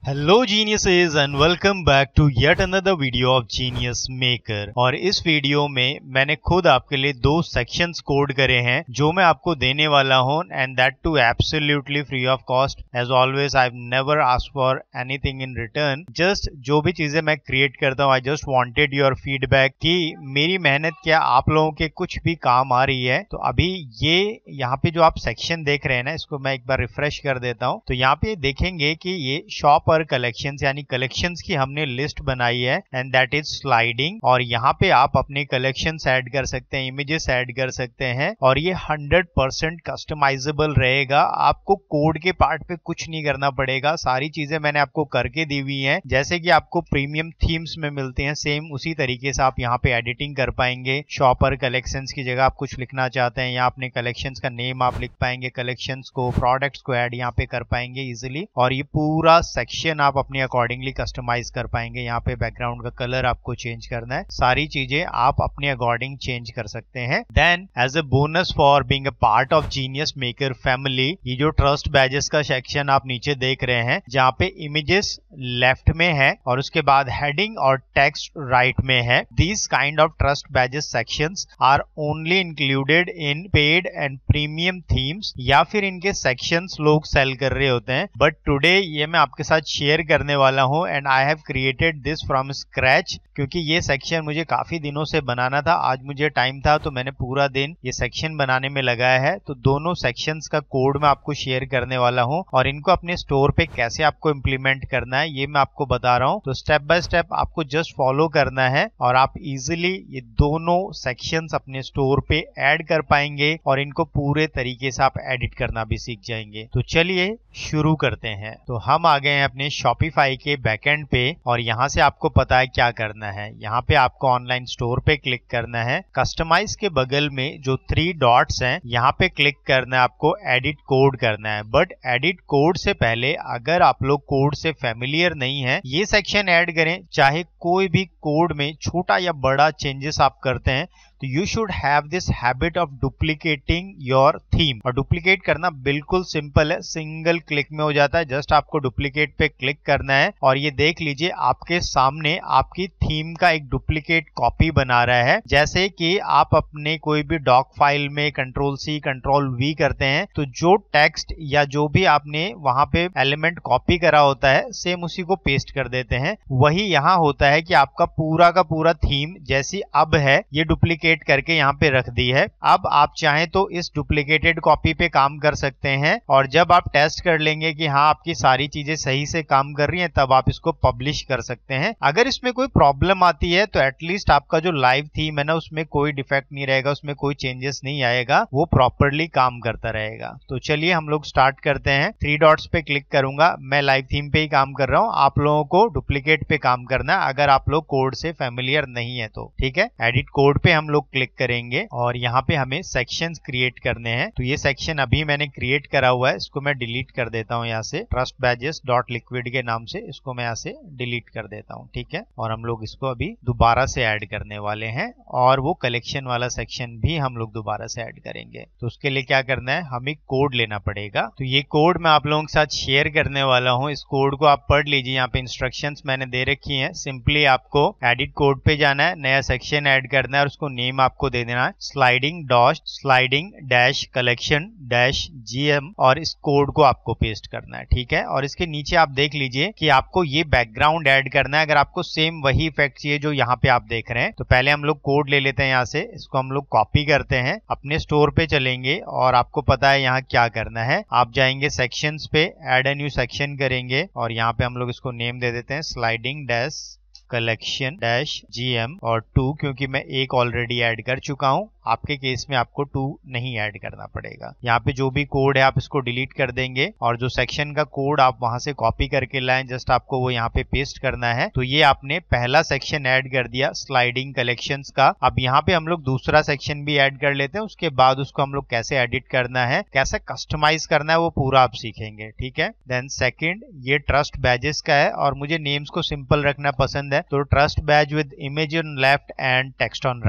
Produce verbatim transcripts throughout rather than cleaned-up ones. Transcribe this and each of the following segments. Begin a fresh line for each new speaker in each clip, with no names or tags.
Hello geniuses and welcome back to yet another video of genius maker. और इस video में मैंने खुद आपके लिए दो सेक्शंस कोड करे हैं जो मैं आपको देने वाला हूं, and that too absolutely free of cost. As always I have never asked for anything in return. Just जो भी चीजें मैं क्रिएट करता हूं, I just wanted your feedback कि मेरी मेहनत क्या आप लोगों के कुछ भी काम आ रही है। तो अभी ये यहाँ पे जो आप सेक्शन देख रहे हैं ना, इसको मैं एक बार रिफ्रेश कर देता हूँ। तो यहाँ पे देखेंगे कि ये शॉप पर कलेक्शंस यानी कलेक्शंस की हमने लिस्ट बनाई है, एंड दैट इज स्लाइडिंग। और यहाँ पे आप अपने कलेक्शंस ऐड कर सकते हैं, इमेजेस ऐड कर सकते हैं, और ये हंड्रेड परसेंट कस्टमाइजेबल रहेगा। आपको कोड के पार्ट पे कुछ नहीं करना पड़ेगा, सारी चीजें मैंने आपको करके दी हुई हैं। जैसे कि आपको प्रीमियम थीम्स में मिलते हैं, सेम उसी तरीके से आप यहाँ पे एडिटिंग कर पाएंगे। शॉपर कलेक्शंस की जगह आप कुछ लिखना चाहते हैं, यहाँ अपने कलेक्शंस का नेम आप लिख पाएंगे, कलेक्शंस को, प्रोडक्ट्स को ऐड यहाँ पे कर पाएंगे इजिली। और ये पूरा सेक्शन आप अपने अकॉर्डिंगली कस्टमाइज कर पाएंगे। यहाँ पे बैकग्राउंड का कलर आपको चेंज करना है, सारी चीजें आप अपने अकॉर्डिंग चेंज कर सकते हैं। Then as a bonus for being a part of genius maker family, ये जो ट्रस्ट बैजेस का सेक्शन आप नीचे देख रहे हैं, जहाँ पे इमेजेस लेफ्ट में है और उसके बाद हेडिंग और टेक्स्ट राइट में है, these kind of trust badges sections are only included in paid and premium themes, या फिर इनके सेक्शंस लोग सेल कर रहे होते हैं। बट टुडे ये मैं आपके साथ शेयर करने वाला हूं, and I have created this from scratch, क्योंकि ये सेक्शन मुझे काफी दिनों से बनाना था। आज मुझे टाइम था तो मैंने पूरा दिन ये सेक्शन बनाने में लगाया है। तो दोनों सेक्शंस का कोड मैं आपको शेयर करने वाला हूं, और इनको अपने स्टोर पे कैसे आपको इम्प्लीमेंट करना है ये मैं आपको बता रहा हूं। तो स्टेप बाय स्टेप आपको जस्ट फॉलो करना है, और आप इजिली ये दोनों सेक्शंस अपने स्टोर पे ऐड कर पाएंगे, और इनको पूरे तरीके से आप एडिट करना भी सीख जाएंगे। तो चलिए शुरू करते हैं। तो हम आ गए हैं अपने शॉपिफाई के बैकएंड पे, और यहाँ से आपको पता है क्या करना है। यहाँ पे आपको ऑनलाइन स्टोर पे क्लिक करना है, कस्टमाइज के बगल में जो थ्री डॉट्स हैं यहाँ पे क्लिक करना है, आपको एडिट कोड करना है। बट एडिट कोड से पहले अगर आप लोग कोड से फेमिलियर नहीं है, ये सेक्शन ऐड करें। चाहे कोई भी कोड में छोटा या बड़ा चेंजेस आप करते हैं, तो you should have this habit of duplicating your theme. और डुप्लीकेट करना बिल्कुल सिंपल है, सिंगल क्लिक में हो जाता है। जस्ट आपको डुप्लीकेट पे क्लिक करना है, और ये देख लीजिए आपके सामने आपकी थीम का एक डुप्लीकेट कॉपी बना रहा है। जैसे कि आप अपने कोई भी डॉक फाइल में कंट्रोल सी कंट्रोल वी करते हैं, तो जो टेक्स्ट या जो भी आपने वहां पे एलिमेंट कॉपी करा होता है, सेम उसी को पेस्ट कर देते हैं। वही यहाँ होता है कि आपका पूरा का पूरा थीम जैसी अब है, ये डुप्लीकेट करके यहाँ पे रख दी है। अब आप चाहें तो इस डुप्लीकेटेड कॉपी पे काम कर सकते हैं, और जब आप टेस्ट कर लेंगे कि हाँ आपकी सारी चीजें सही से काम कर रही हैं, तब आप इसको पब्लिश कर सकते हैं। अगर इसमें कोई प्रॉब्लम आती है तो एटलीस्ट आपका जो लाइव थीम है ना, उसमें कोई डिफेक्ट नहीं रहेगा, उसमें कोई चेंजेस नहीं आएगा, वो प्रॉपरली काम करता रहेगा। तो चलिए हम लोग स्टार्ट करते हैं। थ्री डॉट्स पे क्लिक करूंगा, मैं लाइव थीम पे ही काम कर रहा हूँ, आप लोगों को डुप्लीकेट पे काम करना है अगर आप लोग कोड से फेमिलियर नहीं है तो। ठीक है, एडिट कोड पे हम लोग क्लिक करेंगे, और यहाँ पे हमें सेक्शंस क्रिएट करने हैं। तो ये सेक्शन अभी मैंने क्रिएट करा हुआ है, इसको मैं डिलीट कर देता हूँ यहाँ से। ट्रस्ट बैजेस डॉट लिक्विड के नाम से इसको मैं यहाँ से डिलीट कर देता हूँ। ठीक है, और हम लोग इसको अभी दोबारा से ऐड करने वाले हैं, और वो कलेक्शन वाला सेक्शन भी हम लोग दोबारा से ऐड करेंगे। तो उसके लिए क्या करना है, हमें कोड लेना पड़ेगा। तो ये कोड मैं आप लोगों के साथ शेयर करने वाला हूँ, इस कोड को आप पढ़ लीजिए। यहाँ पे इंस्ट्रक्शंस मैंने दे रखी हैं। सिंपली आपको एडिट कोड पे जाना है, नया सेक्शन ऐड करना है, और उसको नेम आपको दे देना है sliding dot sliding dash collection dash GM, और इस कोड को आपको पेस्ट करना है। ठीक है, और इसके नीचे आप देख लीजिए कि आपको ये बैकग्राउंड ऐड करना है। अगर आपको सेम वही इफेक्ट चाहिए जो यहाँ पे आप देख रहे हैं, तो पहले हम लोग कोड ले लेते हैं यहाँ से, इसको हम लोग कॉपी करते हैं, अपने स्टोर पे चलेंगे, और आपको पता है यहाँ क्या करना है। आप जाएंगे सेक्शंस पे, ऐड अ न्यू सेक्शन करेंगे, और यहाँ पे हम लोग इसको नेम दे देते हैं sliding dash collection dash GM और टू, क्योंकि मैं एक ऑलरेडी ऐड कर चुका हूं। आपके केस में आपको टू नहीं ऐड करना पड़ेगा। यहाँ पे जो भी कोड है आप इसको डिलीट कर देंगे, और जो सेक्शन का कोड आप वहां से कॉपी करके लाएं, जस्ट आपको वो यहाँ पे पेस्ट करना है। तो ये आपने पहला सेक्शन ऐड कर दिया स्लाइडिंग कलेक्शंस का। अब यहाँ पे हम लोग दूसरा सेक्शन भी ऐड कर लेते हैं, उसके बाद उसको हम लोग कैसे एडिट करना है, कैसे कस्टमाइज करना है, वो पूरा आप सीखेंगे। ठीक है, देन सेकेंड ये ट्रस्ट बैजेस का है, और मुझे नेम्स को सिंपल रखना पसंद है, तो trust badge with image on left and text on right,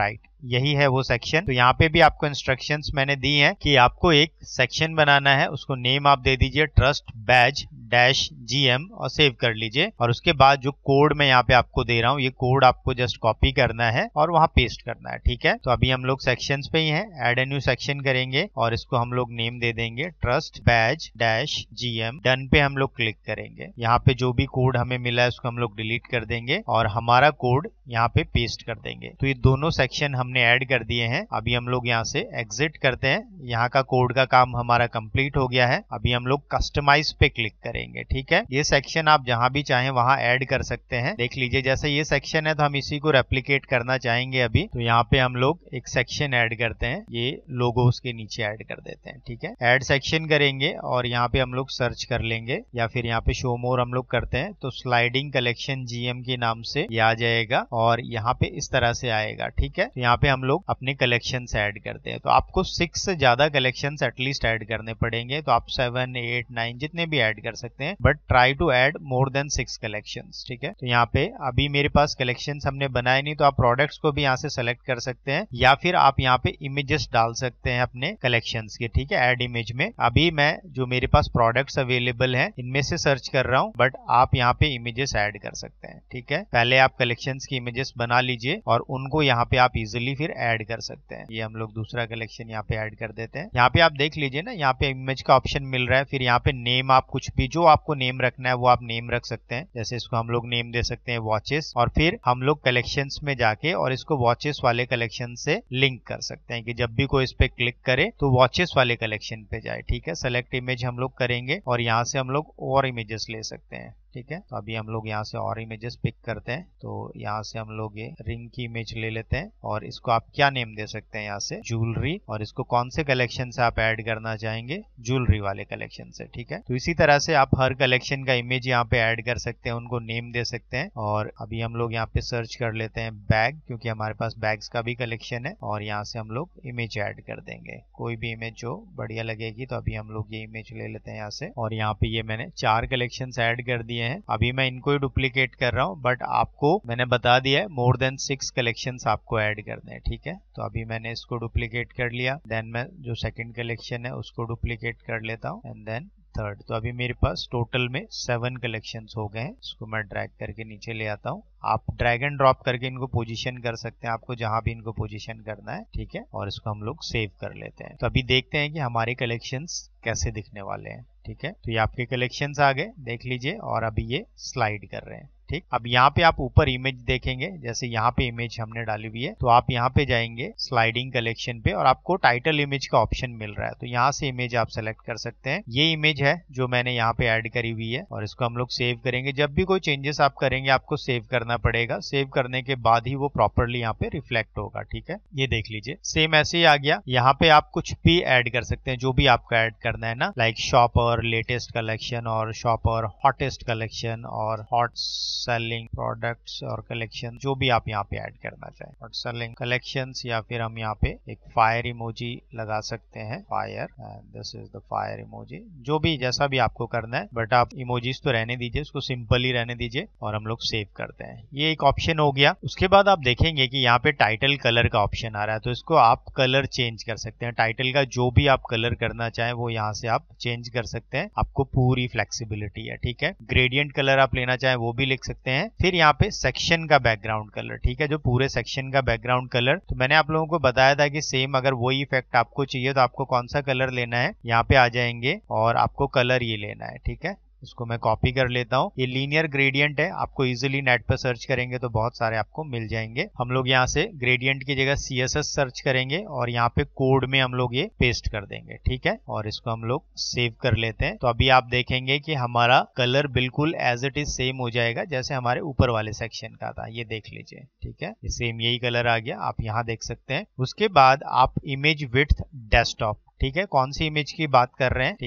यही है वो सेक्शन। तो यहाँ पे भी आपको इंस्ट्रक्शंस मैंने दी हैं कि आपको एक सेक्शन बनाना है, उसको नेम आप दे दीजिए ट्रस्ट बैज डैश जीएम और सेव कर लीजिए। और उसके बाद जो कोड मैं यहाँ पे आपको दे रहा हूँ, ये कोड आपको जस्ट कॉपी करना है और वहां पेस्ट करना है, ठीक है। तो अभी हम लोग सेक्शंस पे ही हैं, ऐड ए न्यू सेक्शन करेंगे और इसको हम लोग नेम दे देंगे trust badge dash GM. Done पे हम लोग क्लिक करेंगे। यहाँ पे जो भी कोड हमें मिला है उसको हम लोग डिलीट कर देंगे और हमारा कोड यहाँ पे पेस्ट कर देंगे। तो ये दोनों सेक्शन हमने ऐड कर दिए हैं। अभी हम लोग यहाँ से एग्जिट करते हैं। यहाँ का कोड का काम हमारा कंप्लीट हो गया है। अभी हम लोग कस्टमाइज पे क्लिक करेंगे, ठीक है। ये सेक्शन आप जहां भी चाहें वहां ऐड कर सकते हैं। देख लीजिए जैसे ये सेक्शन है तो हम इसी को रेप्लिकेट करना चाहेंगे अभी। तो यहाँ पे हम लोग एक सेक्शन ऐड करते हैं, ये लोगोस के नीचे ऐड कर देते हैं, ठीक है। ऐड सेक्शन करेंगे और यहाँ पे हम लोग सर्च कर लेंगे या फिर यहाँ पे शो मोर हम लोग करते हैं तो स्लाइडिंग कलेक्शन जीएम के नाम से ये आ जाएगा और यहाँ पे इस तरह से आएगा, ठीक है। तो यहाँ पे हम लोग अपने कलेक्शन ऐड करते हैं। तो आपको सिक्स से ज्यादा कलेक्शन एटलीस्ट ऐड करने पड़ेंगे। तो आप सेवन एट नाइन जितने भी ऐड कर सकते हैं, but try to add more than six collections, ठीक है। तो यहाँ पे अभी मेरे पास कलेक्शंस हमने बनाए नहीं, तो आप प्रोडक्ट्स को भी यहाँ से सेलेक्ट कर सकते हैं या फिर आप यहाँ पे इमेजेस डाल सकते हैं अपने कलेक्शंस के, ठीक है। ऐड इमेज में अभी मैं जो मेरे पास प्रोडक्ट्स अवेलेबल हैं इनमें से सर्च कर रहा हूँ, बट आप यहाँ पे इमेजेस ऐड कर सकते हैं, ठीक है। पहले आप कलेक्शंस की इमेजेस बना लीजिए और उनको यहाँ पे आप इजिली फिर ऐड कर सकते हैं। ये हम लोग दूसरा कलेक्शन यहाँ पे ऐड कर देते हैं। यहाँ पे आप देख लीजिए ना, यहाँ पे इमेज का ऑप्शन मिल रहा है। फिर यहाँ पे नेम आप कुछ भी जो आपको नेम रखना है वो आप नेम रख सकते हैं। जैसे इसको हम लोग नेम दे सकते हैं वॉचेस और फिर हम लोग कलेक्शंस में जाके और इसको वॉचेस वाले कलेक्शन से लिंक कर सकते हैं कि जब भी कोई इस पे क्लिक करे तो वॉचेस वाले कलेक्शन पे जाए, ठीक है। सेलेक्ट इमेज हम लोग करेंगे और यहाँ से हम लोग और इमेजेस ले सकते हैं, ठीक है। तो अभी हम लोग यहाँ से और इमेजेस पिक करते हैं। तो यहाँ से हम लोग ये रिंग की इमेज ले लेते हैं और इसको आप क्या नेम दे सकते हैं यहाँ से ज्वेलरी, और इसको कौन से कलेक्शन से आप ऐड करना चाहेंगे, ज्वेलरी वाले कलेक्शन से, ठीक है। तो इसी तरह से आप हर कलेक्शन का इमेज यहाँ पे ऐड कर सकते हैं, उनको नेम दे सकते हैं। और अभी हम लोग यहाँ पे सर्च कर लेते हैं बैग, क्योंकि हमारे पास बैग्स का भी कलेक्शन है और यहाँ से हम लोग इमेज ऐड कर देंगे, कोई भी इमेज जो बढ़िया लगेगी। तो अभी हम लोग ये इमेज ले लेते हैं यहाँ से और यहाँ पे ये मैंने चार कलेक्शन ऐड कर दिए हैं। अभी मैं इनको ही डुप्लीकेट कर रहा हूँ, बट आपको मैंने बता दिया है मोर देन सिक्स कलेक्शंस आपको ऐड करने हैं, ठीक है। तो अभी मैंने इसको डुप्लीकेट कर लिया, देन मैं जो सेकंड कलेक्शन है उसको डुप्लीकेट कर लेता हूँ एंड देन थर्ड। तो अभी मेरे पास टोटल में सेवन कलेक्शंस हो गए हैं। इसको मैं ड्रैग करके नीचे ले आता हूँ। आप ड्रैग एंड ड्रॉप करके इनको पोजीशन कर सकते हैं, आपको जहां भी इनको पोजीशन करना है, ठीक है। और इसको हम लोग सेव कर लेते हैं। तो अभी देखते हैं कि हमारे कलेक्शंस कैसे दिखने वाले हैं, ठीक है। तो ये आपके कलेक्शंस आ गए, देख लीजिए। और अभी ये स्लाइड कर रहे हैं, ठीक। अब यहाँ पे आप ऊपर इमेज देखेंगे, जैसे यहाँ पे इमेज हमने डाली हुई है, तो आप यहाँ पे जाएंगे स्लाइडिंग कलेक्शन पे और आपको टाइटल इमेज का ऑप्शन मिल रहा है। तो यहाँ से इमेज आप सेलेक्ट कर सकते हैं। ये इमेज है जो मैंने यहाँ पे ऐड करी हुई है और इसको हम लोग सेव करेंगे। जब भी कोई चेंजेस आप करेंगे आपको सेव करना पड़ेगा, सेव करने के बाद ही वो प्रॉपरली यहाँ पे रिफ्लेक्ट होगा, ठीक है। ये देख लीजिए सेम ऐसे ही आ गया। यहाँ पे आप कुछ भी ऐड कर सकते हैं, जो भी आपको ऐड करना है ना, like shop our latest collection और शॉप और हॉटेस्ट कलेक्शन और हॉट सेलिंग प्रोडक्ट्स और कलेक्शन, जो भी आप यहाँ पे ऐड करना चाहें। हॉट सेलिंग कलेक्शंस या फिर हम यहाँ पे एक फायर इमोजी लगा सकते हैं, fire, this is the fire emoji. जो भी जैसा भी आपको करना है, बट आप इमोजीज तो रहने दीजिए, उसको सिंपल ही रहने दीजिए और हम लोग सेव करते हैं। ये एक ऑप्शन हो गया। उसके बाद आप देखेंगे कि यहाँ पे टाइटल कलर का ऑप्शन आ रहा है, तो इसको आप कलर चेंज कर सकते हैं। टाइटल का जो भी आप कलर करना चाहें वो यहाँ से आप चेंज कर सकते हैं, आपको पूरी फ्लेक्सिबिलिटी है, ठीक है। ग्रेडियंट कलर आप लेना चाहें वो भी लिख सकते हैं। फिर यहाँ पे सेक्शन का बैकग्राउंड कलर, ठीक है, जो पूरे सेक्शन का बैकग्राउंड कलर, तो मैंने आप लोगों को बताया था कि सेम अगर वही इफेक्ट आपको चाहिए तो आपको कौन सा कलर लेना है, यहाँ पे आ जाएंगे और आपको कलर ये लेना है, ठीक है। इसको मैं कॉपी कर लेता हूँ। ये लीनियर ग्रेडियंट है, आपको इजीली नेट पर सर्च करेंगे तो बहुत सारे आपको मिल जाएंगे। हम लोग यहाँ से ग्रेडियंट की जगह सी एस एस सर्च करेंगे और यहाँ पे कोड में हम लोग ये पेस्ट कर देंगे, ठीक है। और इसको हम लोग सेव कर लेते हैं। तो अभी आप देखेंगे कि हमारा कलर बिल्कुल एज इट इज सेम हो जाएगा जैसे हमारे ऊपर वाले सेक्शन का था। ये देख लीजिए, ठीक है, सेम यही कलर आ गया, आप यहाँ देख सकते हैं। उसके बाद आप इमेज विड्थ डेस्कटॉप, ठीक है, कौन सी इमेज की बात कर रहे हैं, ठीक है।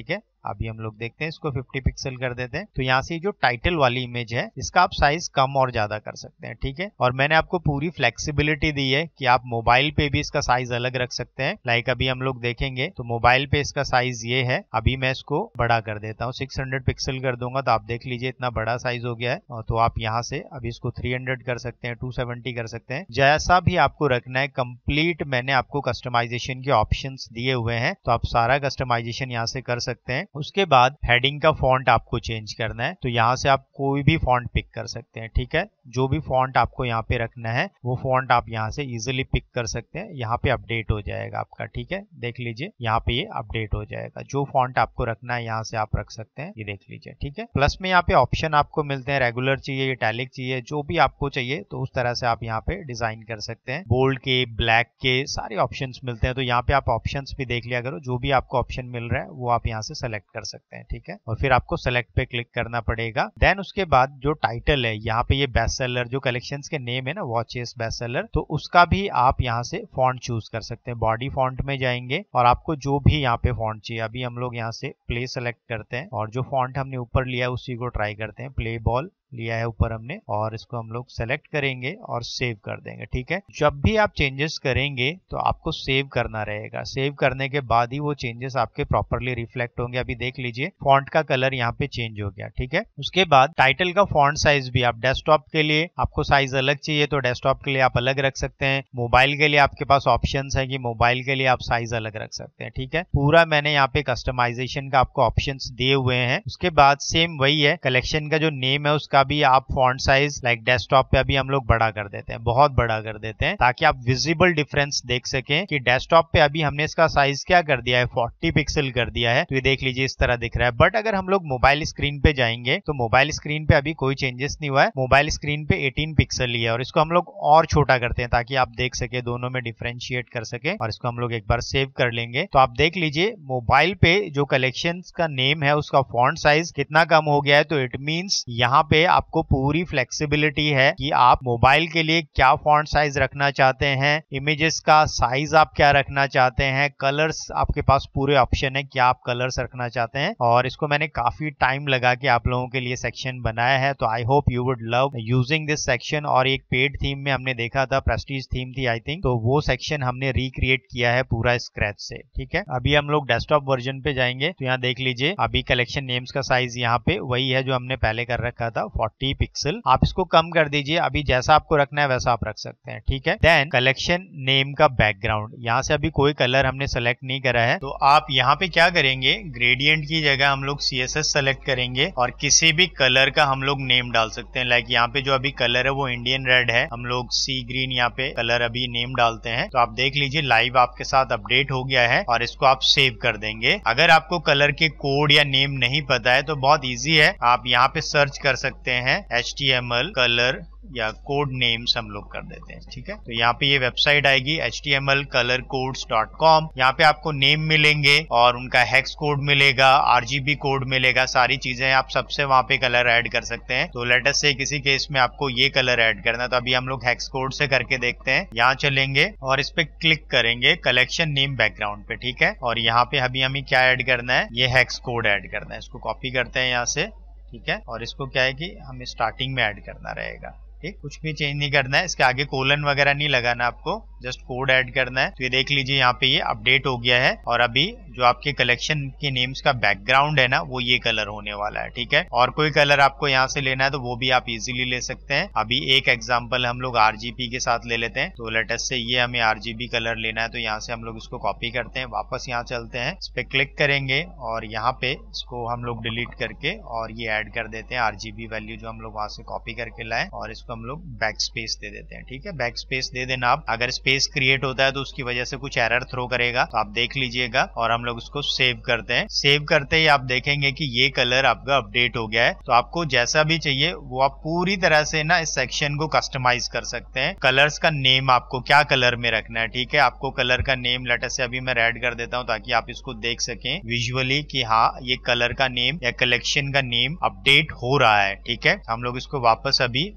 अभी हम लोग देखते हैं, इसको फिफ्टी पिक्सल कर देते हैं। तो यहाँ से जो टाइटल वाली इमेज है इसका आप साइज कम और ज्यादा कर सकते हैं, ठीक है। और मैंने आपको पूरी फ्लेक्सिबिलिटी दी है कि आप मोबाइल पे भी इसका साइज अलग रख सकते हैं। लाइक अभी हम लोग देखेंगे तो मोबाइल पे इसका साइज ये है। अभी मैं इसको बड़ा कर देता हूँ, सिक्स हंड्रेड पिक्सल कर दूंगा तो आप देख लीजिए इतना बड़ा साइज हो गया है। तो आप यहाँ से अभी इसको थ्री हंड्रेड कर सकते हैं, टू सेवेंटी कर सकते हैं, जैसा भी आपको रखना है। कंप्लीट मैंने आपको कस्टमाइजेशन के ऑप्शंस दिए हुए हैं, तो आप सारा कस्टमाइजेशन यहाँ से कर सकते हैं। उसके बाद हेडिंग का फॉन्ट आपको चेंज करना है, तो यहाँ से आप कोई भी फॉन्ट पिक कर सकते हैं, ठीक है। जो भी फॉन्ट आपको यहाँ पे रखना है वो फॉन्ट आप यहाँ से इजीली पिक कर सकते हैं। यहाँ पे अपडेट हो जाएगा आपका, ठीक है। देख लीजिए यहाँ पे ये अपडेट हो जाएगा। जो फॉन्ट आपको रखना है यहाँ से आप रख सकते हैं, ये देख लीजिए, ठीक है। प्लस में यहाँ पे ऑप्शन आपको मिलते हैं, रेगुलर चाहिए, इटैलिक चाहिए, जो भी आपको चाहिए तो उस तरह से आप यहाँ पे डिजाइन कर सकते हैं। बोल्ड के, ब्लैक के सारे ऑप्शंस मिलते हैं, तो यहाँ पे आप ऑप्शंस भी देख लिया करो। जो भी आपको ऑप्शन मिल रहा है वो आप यहाँ से सेलेक्ट कर सकते हैं, ठीक है। और फिर आपको सेलेक्ट पे क्लिक करना पड़ेगा। देन उसके बाद जो टाइटल है यहाँ पे, ये बेस्ट सेलर जो कलेक्शंस के नेम है ना, वॉचेस बेस्ट सेलर, तो उसका भी आप यहाँ से फॉन्ट चूज कर सकते हैं। बॉडी फॉन्ट में जाएंगे और आपको जो भी यहाँ पे फॉन्ट चाहिए, अभी हम लोग यहाँ से प्ले सेलेक्ट करते हैं और जो फॉन्ट हमने ऊपर लिया है उसी को ट्राई करते हैं। प्ले बॉल लिया है ऊपर हमने और इसको हम लोग सेलेक्ट करेंगे और सेव कर देंगे, ठीक है। जब भी आप चेंजेस करेंगे तो आपको सेव करना रहेगा। सेव करने के बाद ही वो चेंजेस आपके प्रॉपरली रिफ्लेक्ट होंगे। अभी देख लीजिए फॉन्ट का कलर यहाँ पे चेंज हो गया, ठीक है। उसके बाद टाइटल का फॉन्ट साइज भी आप डेस्कटॉप के लिए आपको साइज अलग चाहिए तो डेस्कटॉप के लिए आप अलग रख सकते हैं। मोबाइल के लिए आपके पास ऑप्शन है कि मोबाइल के लिए आप साइज अलग रख सकते हैं, ठीक है। पूरा मैंने यहाँ पे कस्टमाइजेशन का आपको ऑप्शन दिए हुए हैं। उसके बाद सेम वही है, कलेक्शन का जो नेम है उसका भी आप फॉन्ट साइज लाइक डेस्कटॉप पे अभी हम लोग बड़ा कर देते हैं, बहुत बड़ा कर देते हैं, ताकि आप विजिबल डिफरेंस देख सकें कि डेस्कटॉप पे अभी हमने इसका साइज क्या कर दिया है, फोर्टी पिक्सल कर दिया है। तो ये देख लीजिए इस तरह दिख रहा है। बट अगर हम लोग मोबाइल स्क्रीन पे जाएंगे तो मोबाइल स्क्रीन पे अभी कोई चेंजेस नहीं हुआ है। मोबाइल स्क्रीन पे एटीन पिक्सल ही है और इसको हम लोग और छोटा करते हैं ताकि आप देख सके, दोनों में डिफरेंशिएट कर सके। और इसको हम लोग एक बार सेव कर लेंगे तो आप देख लीजिए मोबाइल पे जो कलेक्शन का नेम है उसका फॉन्ट साइज कितना कम हो गया है। तो इट मींस यहाँ पे आपको पूरी फ्लेक्सिबिलिटी है कि आप मोबाइल के लिए क्या फॉन्ट साइज रखना चाहते हैं, इमेजेस का साइज आप क्या रखना चाहते हैं, कलर्स आपके पास पूरे ऑप्शन है क्या आप कलर्स रखना चाहते हैं। और इसको मैंने काफी टाइम लगा के आप लोगों के लिए सेक्शन बनाया है, तो I hope you would love using this section. और एक पेड थीम में हमने देखा था, प्रेस्टीज थीम थी आई थिंक, तो वो सेक्शन हमने रिक्रिएट किया है पूरा स्क्रैच से, ठीक है। अभी हम लोग डेस्कटॉप वर्जन पे जाएंगे तो यहाँ देख लीजिए अभी कलेक्शन नेम्स का साइज यहाँ पे वही है जो हमने पहले कर रखा था, फोर्टी पिक्सल। आप इसको कम कर दीजिए, अभी जैसा आपको रखना है वैसा आप रख सकते हैं, ठीक है। देन कलेक्शन नेम का बैकग्राउंड, यहाँ से अभी कोई कलर हमने सेलेक्ट नहीं करा है, तो आप यहाँ पे क्या करेंगे, ग्रेडियंट की जगह हम लोग सी एस एस सेलेक्ट करेंगे और किसी भी कलर का हम लोग नेम डाल सकते हैं। लाइक यहाँ पे जो अभी कलर है वो इंडियन रेड है, हम लोग सी ग्रीन यहाँ पे कलर अभी नेम डालते हैं। तो आप देख लीजिए लाइव आपके साथ अपडेट हो गया है और इसको आप सेव कर देंगे। अगर आपको कलर के कोड या नेम नहीं पता है तो बहुत इजी है, आप यहाँ पे सर्च कर सकते हैं H T M L colour या कोड नेम्स हम लोग कर देते हैं, ठीक है। तो यहाँ पे ये वेबसाइट आएगी H T M L colour codes dot com. यहाँ पे आपको नेम मिलेंगे और उनका हेक्स कोड मिलेगा, आर जी बी कोड मिलेगा, सारी चीजें आप सबसे वहाँ पे कलर ऐड कर सकते हैं। तो लेट अस से किसी केस में आपको ये कलर ऐड करना है तो अभी हम लोग हेक्स कोड से करके देखते हैं। यहाँ चलेंगे और इस पे क्लिक करेंगे कलेक्शन नेम बैकग्राउंड पे, ठीक है। और यहाँ पे अभी हमें क्या ऐड करना है, ये हेक्स कोड ऐड करना है। इसको कॉपी करते हैं यहाँ से, ठीक है। और इसको क्या है कि हमें स्टार्टिंग में ऐड करना रहेगा, ठीक, कुछ भी चेंज नहीं करना है, इसके आगे कोलन वगैरह नहीं लगाना, आपको जस्ट कोड ऐड करना है। तो ये देख लीजिए यहाँ पे ये अपडेट हो गया है और अभी जो आपके कलेक्शन के नेम्स का बैकग्राउंड है ना वो ये कलर होने वाला है, ठीक है। और कोई कलर आपको यहाँ से लेना है तो वो भी आप इजीली ले सकते हैं। अभी एक एग्जांपल हम लोग आरजीबी के साथ ले लेते हैं। तो लेट अस से ये हमें आरजीबी कलर लेना है, तो यहाँ से हम लोग इसको कॉपी करते हैं, वापस यहाँ चलते हैं, इस पे क्लिक करेंगे और यहाँ पे इसको हम लोग डिलीट करके और ये ऐड कर देते हैं आरजीबी वैल्यू जो हम लोग वहां से कॉपी करके लाए और इसको हम लोग बैक स्पेस दे देते हैं, ठीक है। बैक स्पेस दे देना आप, अगर स्पेस क्रिएट होता है तो उसकी वजह से कुछ एरर थ्रो करेगा, तो आप देख लीजिएगा। और हम लोग उसको सेव करते हैं। सेव करते ही आप देखेंगे कि ये कलर आपका अपडेट हो गया है। तो आपको जैसा भी चाहिए वो आप पूरी तरह से ना इस सेक्शन को कस्टमाइज कर सकते हैं। कलर्स का नेम आपको क्या कलर में रखना है, ठीक है। आपको कलर का नेम लेटर से अभी मैं रेड कर देता हूँ ताकि आप इसको देख सकें विजुअली कि हाँ ये कलर का नेम या कलेक्शन का नेम अपडेट हो रहा है, ठीक है। हम लोग इसको वापस अभी व्हाइट ही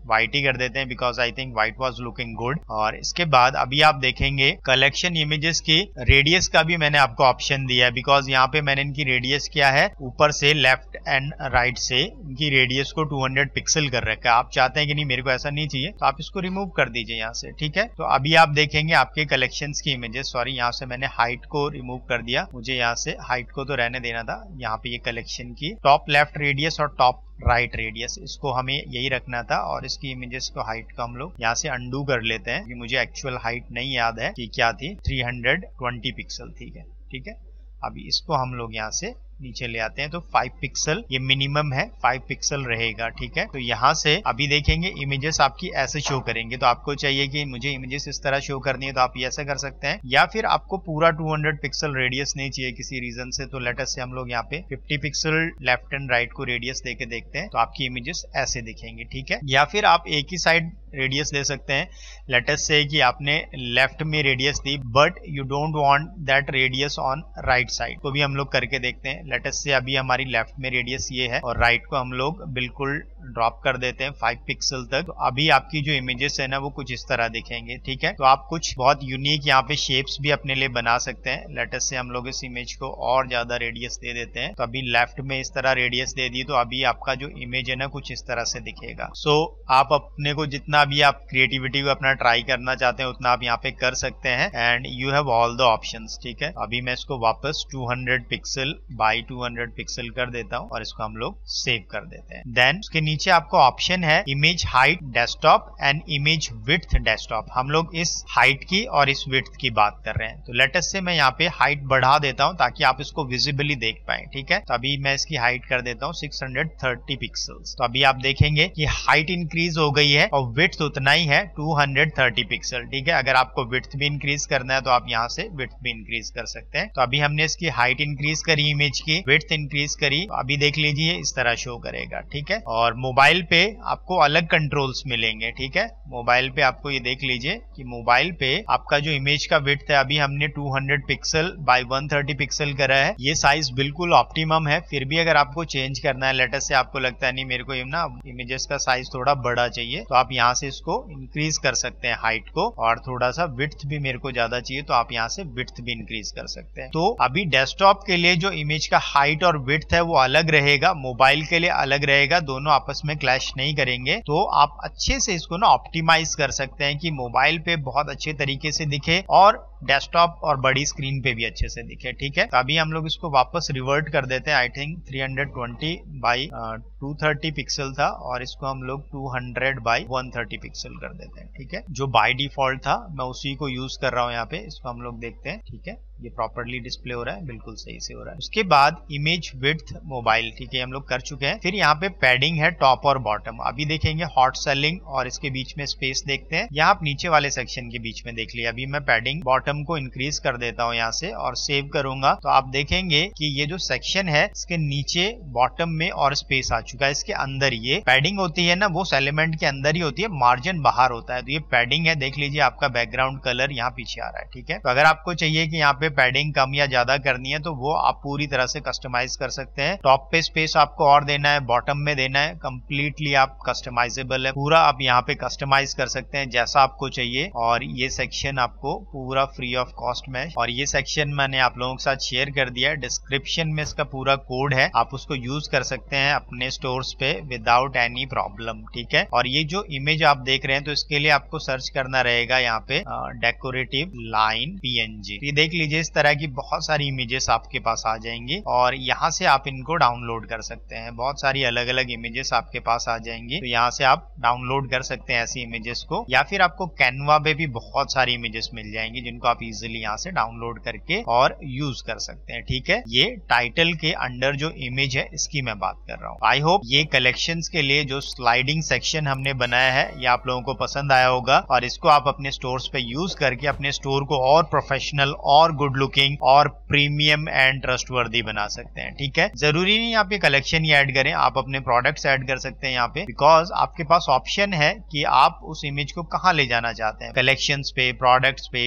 कर देते हैं because I think white was looking good. और इसके बाद अभी आप देखेंगे कलेक्शन इमेजेस की रेडियस का भी मैंने आपको ऑप्शन दिया है, बिकॉज यहाँ पे मैंने इनकी रेडियस किया है ऊपर से लेफ्ट एंड राइट से इनकी रेडियस को टू हंड्रेड पिक्सल कर रखा है। आप चाहते हैं कि नहीं मेरे को ऐसा नहीं चाहिए तो आप इसको रिमूव कर दीजिए यहाँ से, ठीक है। तो अभी आप देखेंगे आपके कलेक्शंस की इमेजेस, सॉरी यहाँ से मैंने हाइट को रिमूव कर दिया, मुझे यहाँ से हाइट को तो रहने देना था। यहाँ पे ये कलेक्शन की टॉप लेफ्ट रेडियस और टॉप राइट रेडियस, इसको हमें यही रखना था। और इसकी इमेजेस को हाइट को हम लोग यहाँ से अंडू कर लेते हैं क्योंकि मुझे एक्चुअल हाइट नहीं याद है कि क्या थी, थ्री हंड्रेड ट्वेंटी पिक्सल, ठीक है ठीक है। अभी इसको हम लोग यहाँ से नीचे ले आते हैं तो फाइव पिक्सल ये मिनिमम है, फाइव पिक्सल रहेगा, ठीक है। तो यहाँ से अभी देखेंगे इमेजेस आपकी ऐसे शो करेंगे। तो आपको चाहिए कि मुझे इमेजेस इस तरह शो करनी है तो आप ये ऐसे कर सकते हैं, या फिर आपको पूरा टू हंड्रेड पिक्सल रेडियस नहीं चाहिए किसी रीजन से तो लेट अस से हम लोग यहाँ पे fifty pixel left and right को रेडियस देके देखते हैं तो आपकी इमेजेस ऐसे दिखेंगे, ठीक है। या फिर आप एक ही साइड रेडियस दे सकते हैं, लेट अस से कि आपने लेफ्ट में रेडियस दी but you don't want that radius on right side, तो भी हम लोग करके देखते हैं। लेट अस से अभी हमारी लेफ्ट में रेडियस ये है और राइट को हम लोग बिल्कुल ड्रॉप कर देते हैं फाइव पिक्सल तक। तो अभी आपकी जो इमेजेस है ना वो कुछ इस तरह दिखेंगे, ठीक है। तो आप कुछ बहुत यूनिक यहाँ पे शेप्स भी अपने लिए बना सकते हैं। लेट अस से हम लोग इस इमेज को और ज्यादा रेडियस दे देते हैं, तो अभी लेफ्ट में इस तरह रेडियस दे दी तो अभी आपका जो इमेज है ना कुछ इस तरह से दिखेगा। सो so, आप अपने को जितना भी आप क्रिएटिविटी को अपना ट्राई करना चाहते हैं उतना आप यहाँ पे कर सकते हैं and you have all the options, ठीक है। अभी मैं इसको वापस two hundred pixel by two hundred pixel कर देता हूँ और इसको हम लोग सेव कर देते हैं। देन उसके नीचे आपको ऑप्शन है image height desktop and image width desktop. हम लोग इस हाइट की और इस विड्थ की बात कर रहे हैं। तो लेट अस से मैं यहाँ पे हाइट बढ़ा देता हूँ ताकि आप इसको विजिबली देख पाए, ठीक है। तो अभी मैं इसकी हाइट कर देता हूँ सिक्स हंड्रेड थर्टी पिक्सल्स। तो अभी आप देखेंगे कि हाइट इंक्रीज हो गई है और विड्थ उतना ही है टू हंड्रेड थर्टी पिक्सल, ठीक है। अगर आपको विड्थ भी इंक्रीज करना है तो आप यहाँ से विड्थ भी इंक्रीज कर सकते हैं। तो अभी हमने इसकी हाइट इंक्रीज करी, इमेज की विड्थ इंक्रीज करी, तो अभी देख लीजिए इस तरह शो करेगा, ठीक है। और मोबाइल पे आपको अलग कंट्रोल्स मिलेंगे, ठीक है। मोबाइल पे आपको ये देख लीजिए कि मोबाइल पे आपका जो इमेज का विड्थ है अभी हमने two hundred pixel by one thirty pixel करा है, ये साइज बिल्कुल ऑप्टिमम है। फिर भी अगर आपको चेंज करना है, लेट अस से आपको लगता है नहीं मेरे को ना इमेजेस का साइज थोड़ा बड़ा चाहिए, तो आप यहाँ से इसको इंक्रीज कर सकते हैं हाइट को, और थोड़ा सा विड्थ भी मेरे को ज्यादा चाहिए तो आप यहाँ से विड्थ भी इंक्रीज कर सकते हैं। तो अभी डेस्कटॉप के लिए जो इमेज का हाइट और विड्थ है वो अलग रहेगा, मोबाइल के लिए अलग रहेगा, दोनों आपस में क्लैश नहीं करेंगे। तो आप अच्छे से इसको ना ऑप्टिमाइज कर सकते हैं कि मोबाइल पे बहुत अच्छे तरीके से दिखे और डेस्कटॉप और बड़ी स्क्रीन पे भी अच्छे से दिखे, ठीक है। तो अभी हम लोग इसको वापस रिवर्ट कर देते हैं। I think three hundred twenty by two thirty pixel था और इसको हम लोग two hundred by one thirty pixel कर देते हैं, ठीक है। जो बाय डिफॉल्ट था मैं उसी को यूज कर रहा हूँ यहाँ पे। इसको हम लोग देखते हैं, ठीक है, ये प्रॉपर्ली डिस्प्ले हो रहा है, बिल्कुल सही से हो रहा है। उसके बाद इमेज विड्थ मोबाइल, ठीक है, हम लोग कर चुके हैं। फिर यहाँ पे पैडिंग है टॉप और बॉटम। अभी देखेंगे हॉट सेलिंग और इसके बीच में स्पेस देखते हैं। यहाँ आप नीचे वाले सेक्शन के बीच में देख लिया। अभी मैं पैडिंग बॉटम को इंक्रीज कर देता हूँ यहाँ से और सेव करूंगा तो आप देखेंगे कि ये जो सेक्शन है इसके नीचे बॉटम में और स्पेस आ चुका है। इसके अंदर ये पैडिंग होती है ना वो उस एलिमेंट के अंदर ही होती है, मार्जिन बाहर होता है। तो ये पैडिंग है, देख लीजिए आपका बैकग्राउंड कलर यहाँ पीछे आ रहा है, ठीक है। तो अगर आपको चाहिए कि यहाँ पे पैडिंग कम या ज्यादा करनी है तो वो आप पूरी तरह से कस्टमाइज कर सकते हैं। टॉप पे स्पेस आपको और देना है, बॉटम में देना है, कंप्लीटली आप कस्टमाइजेबल है, पूरा आप यहाँ पे कस्टमाइज कर सकते हैं जैसा आपको चाहिए। और ये सेक्शन आपको पूरा फ्री ऑफ कॉस्ट में, और ये सेक्शन मैंने आप लोगों के साथ शेयर कर दिया है, डिस्क्रिप्शन में इसका पूरा कोड है, आप उसको यूज कर सकते हैं अपने स्टोर्स पे विदाउट एनी प्रॉब्लम, ठीक है। और ये जो इमेज आप देख रहे हैं तो इसके लिए आपको सर्च करना रहेगा यहाँ पे डेकोरेटिव लाइन पीएनजी। ये देख लीजिए इस तरह की बहुत सारी इमेजेस आपके पास आ जाएंगी और यहाँ से आप इनको डाउनलोड कर सकते हैं। बहुत सारी अलग अलग इमेजेस आपके पास आ जाएंगी, तो यहाँ से आप डाउनलोड कर सकते हैं ऐसी इमेजेस को, या फिर आपको कैनवा पे भी बहुत सारी इमेजेस मिल जाएंगी जिनको आप इजीली यहाँ से डाउनलोड करके और यूज कर सकते हैं, ठीक है। ये टाइटल के अंडर जो इमेज है इसकी मैं बात कर रहा हूँ। आई होप ये कलेक्शंस के लिए जो स्लाइडिंग सेक्शन हमने बनाया है ये आप लोगों को पसंद आया होगा और इसको आप अपने स्टोर्स पे यूज करके अपने स्टोर को और प्रोफेशनल और गुड लुकिंग और प्रीमियम एंड ट्रस्टवर्दी बना सकते हैं, ठीक है। जरूरी नहीं आप ये कलेक्शन ही ऐड करें, आप अपने प्रोडक्ट्स ऐड कर सकते हैं यहाँ पे, बिकॉज आपके पास ऑप्शन है कि आप उस इमेज को कहाँ ले जाना चाहते हैं, कलेक्शंस पे, प्रोडक्ट्स पे, पेजेस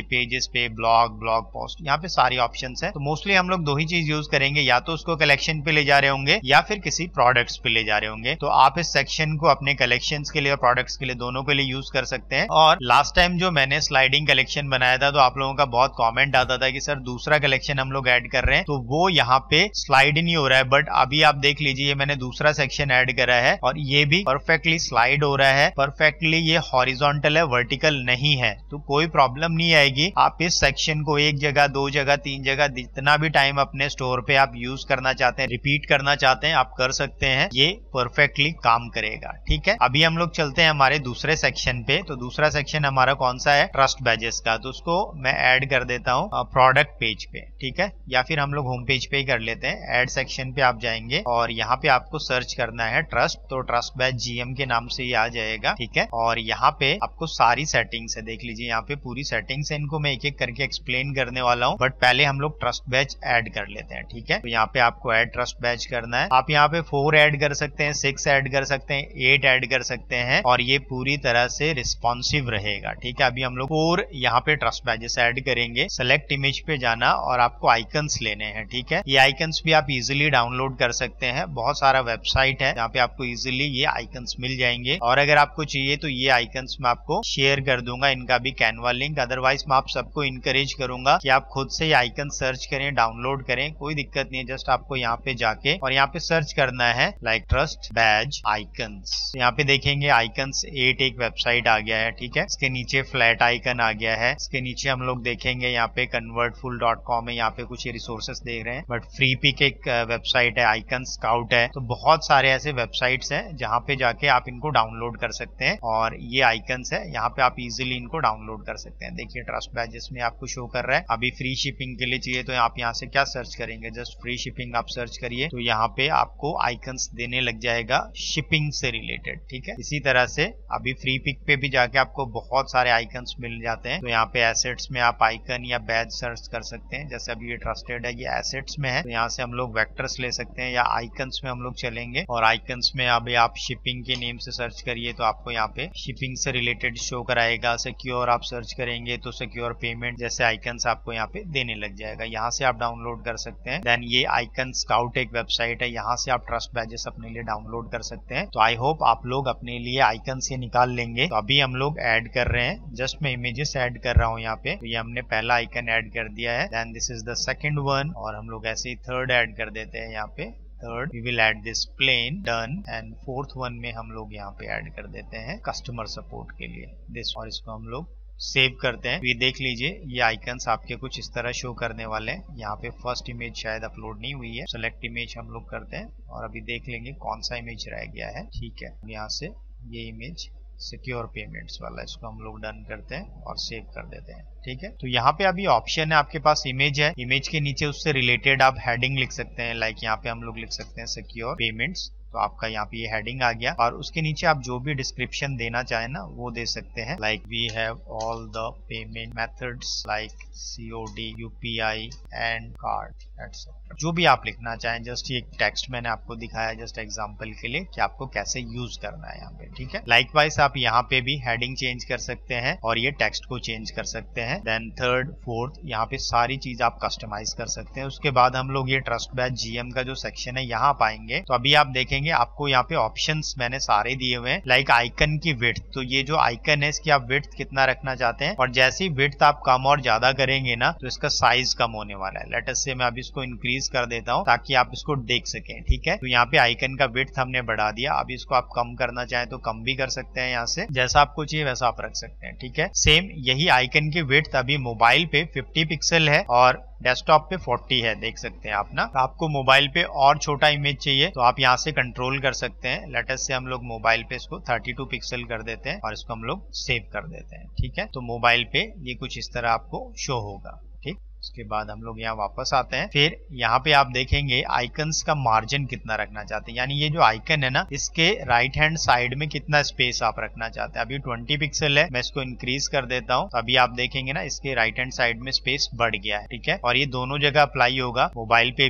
पे, ब्लॉग, ब्लॉग पोस्ट, यहाँ पे सारी ऑप्शंस है। तो मोस्टली हम लोग दो ही चीज यूज करेंगे, या तो उसको कलेक्शन पे ले जा रहे होंगे या फिर किसी प्रोडक्ट्स पे ले जा रहे होंगे। तो आप इस सेक्शन को अपने कलेक्शंस के लिए और प्रोडक्ट्स के लिए दोनों के लिए यूज कर सकते हैं। और लास्ट टाइम जो मैंने स्लाइडिंग कलेक्शन बनाया था तो आप लोगों का बहुत कमेंट आता था कि सर दूसरा कलेक्शन हम लोग ऐड कर रहे हैं तो वो यहाँ पे स्लाइड नहीं हो रहा है, बट अभी आप देख लीजिए ये मैंने दूसरा सेक्शन ऐड करा है और ये भी परफेक्टली स्लाइड हो रहा है, परफेक्टली ये हॉरिजॉन्टल है, वर्टिकल नहीं है, तो कोई प्रॉब्लम नहीं आएगी। आप इस सेक्शन को एक जगह, दो जगह, तीन जगह, जितना भी टाइम अपने स्टोर पे आप यूज करना चाहते हैं, रिपीट करना चाहते हैं, आप कर सकते हैं, ये परफेक्टली काम करेगा। ठीक है, अभी हम लोग चलते हैं हमारे दूसरे सेक्शन पे। तो दूसरा सेक्शन हमारा कौन सा है? ट्रस्ट बैजेस का। तो उसको मैं ऐड कर देता हूँ प्रोडक्ट पेज पे, ठीक है, या फिर हम लोग होम पेज पे ही कर लेते हैं। ऐड सेक्शन पे आप जाएंगे और यहाँ पे आपको सर्च करना है ट्रस्ट, तो ट्रस्ट बैज जीएम के नाम से ये आ जाएगा। ठीक है, और यहाँ पे आपको सारी सेटिंग्स है, देख लीजिए यहाँ पे पूरी सेटिंग्स है, इनको मैं एक एक करके एक्सप्लेन करने वाला हूँ, बट पहले हम लोग ट्रस्ट बैज ऐड कर लेते हैं। ठीक है, तो यहाँ पे आपको ऐड ट्रस्ट बैज करना है। आप यहाँ पे फोर ऐड कर सकते हैं, सिक्स ऐड कर सकते हैं, एट ऐड कर सकते हैं और ये पूरी तरह से रिस्पॉन्सिव रहेगा। ठीक है, अभी हम लोग फोर यहाँ पे ट्रस्ट बैजेस ऐड करेंगे। सेलेक्ट इमेज पे जाना और आपको आइकन्स लेने हैं। ठीक है, ये आइकन्स भी आप इजिली डाउनलोड कर सकते हैं, बहुत सारा वेबसाइट है जहाँ पे आपको इजिली ये आइकन्स मिल जाएंगे। और अगर आपको चाहिए तो ये आइकन्स मैं आपको शेयर कर दूंगा, इनका भी कैनवा लिंक। अदरवाइज मैं आप सबको इनकरेज करूंगा कि आप खुद से ये आइकन सर्च करें, डाउनलोड करें, कोई दिक्कत नहीं है। जस्ट आपको यहाँ पे जाके और यहाँ पे सर्च करना है लाइक ट्रस्ट बैज आइकन्स। यहाँ पे देखेंगे आइकन्स एट एक वेबसाइट आ गया है। ठीक है, इसके नीचे फ्लैट आइकन आ गया है, इसके नीचे हम लोग देखेंगे यहाँ पे कन्वर्टफुल डॉट कॉम है, यहाँ पे कुछ ये रिसोर्सेस देख रहे हैं, बट फ्री पिक एक वेबसाइट है, आइकन स्काउट है। तो बहुत सारे ऐसे वेबसाइट्स हैं जहाँ पे जाके आप इनको डाउनलोड कर सकते हैं और ये आइकन्स है, यहाँ पे आप इजिली इनको डाउनलोड कर सकते हैं। देखिए ट्रस्ट बैजेस में आपको शो कर रहा है। अभी फ्री शिपिंग के लिए चाहिए तो आप यहाँ से क्या सर्च करेंगे, जस्ट फ्री शिपिंग आप सर्च करिए तो यहाँ पे आपको आइकन्स देने लग जाएगा शिपिंग से रिलेटेड। ठीक है, इसी तरह से अभी फ्री पिक पे भी जाके आपको बहुत सारे आइकन्स मिल जाते हैं। तो यहाँ पे एसेट्स में आप आइकन या बैज सर्च कर सकते हैं, जैसे अभी ये ट्रस्टेड है, ये एसेट्स में है, तो यहाँ से हम लोग वेक्टर्स ले सकते हैं, या आइकन्स में हम लोग चलेंगे और आइकन्स में अभी आप शिपिंग के नेम से सर्च करिए तो आपको यहाँ पे शिपिंग से रिलेटेड शो कराएगा। सिक्योर आप सर्च करेंगे तो सिक्योर पेमेंट जैसे आइकन्स आपको यहाँ पे देने लग जाएगा, यहाँ से आप डाउनलोड कर सकते हैं। देन ये आइकन स्काउट एक वेबसाइट है, यहाँ से आप ट्रस्ट बैजेस अपने लिए डाउनलोड कर सकते हैं। तो आई होप आप लोग अपने लिए आइकन से निकाल लेंगे। तो अभी हम लोग ऐड कर रहे हैं, जस्ट मैं इमेजेस ऐड कर रहा हूँ यहाँ पे। तो ये हमने पहला आइकन ऐड कर दिया है, then this is the second one और हम लोग ऐसे ही थर्ड ऐड कर देते हैं यहाँ पे। Third we will add this plane, done. And fourth one में हम लोग यहाँ पे ऐड कर देते हैं कस्टमर सपोर्ट के लिए दिस, और इसको हम लोग सेव करते हैं। ये देख लीजिए ये आइकन्स आपके कुछ इस तरह शो करने वाले हैं। यहाँ पे फर्स्ट इमेज शायद अपलोड नहीं हुई है, सेलेक्ट इमेज हम लोग करते हैं और अभी देख लेंगे कौन सा इमेज रह गया है। ठीक है, यहाँ से ये इमेज सिक्योर पेमेंट्स वाला, इसको हम लोग डन करते हैं और सेव कर देते हैं। ठीक है, तो यहाँ पे अभी ऑप्शन है, आपके पास इमेज है, इमेज के नीचे उससे रिलेटेड आप हेडिंग लिख सकते हैं। लाइक यहाँ पे हम लोग लिख सकते हैं सिक्योर पेमेंट्स, तो आपका यहाँ पे ये हेडिंग आ गया और उसके नीचे आप जो भी डिस्क्रिप्शन देना चाहे ना वो दे सकते हैं। Like we have all the payment methods like COD, UPI and card etcetera, जो भी आप लिखना चाहें। जस्ट ये टेक्स्ट मैंने आपको दिखाया जस्ट एग्जांपल के लिए कि आपको कैसे यूज करना है यहाँ पे। ठीक है, लाइकवाइज आप यहाँ पे भी हेडिंग चेंज कर सकते हैं और ये टेक्स्ट को चेंज कर सकते हैं। देन थर्ड फोर्थ यहाँ पे सारी चीज आप कस्टमाइज कर सकते हैं। उसके बाद हम लोग ये ट्रस्ट बैज जीएम का जो सेक्शन है यहाँ पाएंगे। तो अभी आप देखेंगे आपको यहाँ पे ऑप्शंस मैंने सारे दिए हुए हैं। लाइक आइकन की विड्थ, तो ये जो आइकन है इसकी आप विड्थ कितना रखना चाहते हैं, और जैसी विड्थ आप कम और ज्यादा करेंगे ना तो इसका साइज कम होने वाला है। लेट अस से मैं अभी इसको इंक्रीज कर देता हूँ ताकि आप इसको देख सकें। ठीक है, तो यहाँ पे आइकन का विड्थ हमने बढ़ा दिया। अभी इसको आप कम करना चाहें तो कम भी कर सकते हैं, यहाँ से जैसा आपको चाहिए वैसा आप रख सकते हैं। ठीक है, सेम यही आइकन की विड्थ अभी मोबाइल पे फिफ्टी पिक्सल है और डेस्कटॉप पे फोर्टी है, देख सकते हैं आप ना। तो आपको मोबाइल पे और छोटा इमेज चाहिए तो आप यहाँ से कंट्रोल कर सकते हैं। लेटेस्ट से हम लोग मोबाइल पे इसको थर्टी टू पिक्सल कर देते हैं और इसको हम लोग सेव कर देते हैं। ठीक है, तो मोबाइल पे ये कुछ इस तरह आपको शो होगा। ठीक, उसके बाद हम लोग यहाँ वापस आते हैं। फिर यहाँ पे आप देखेंगे आइकन्स का मार्जिन कितना रखना चाहते हैं, यानी ये जो आइकन है ना इसके राइट हैंड साइड में कितना स्पेस आप रखना चाहते हैं। अभी ट्वेंटी पिक्सल है, मैं इसको इंक्रीज कर देता हूँ। तो अभी आप देखेंगे ना इसके राइट हैंड साइड में स्पेस बढ़ गया है। ठीक है, और ये दोनों जगह अप्लाई होगा, मोबाइल पे भी